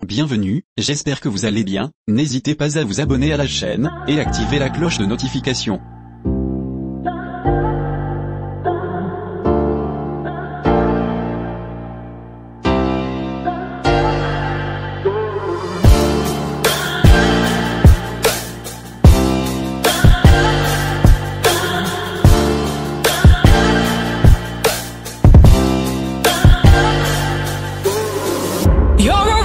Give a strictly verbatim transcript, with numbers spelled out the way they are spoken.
Bienvenue, j'espère que vous allez bien, n'hésitez pas à vous abonner à la chaîne, et activer la cloche de notification. You're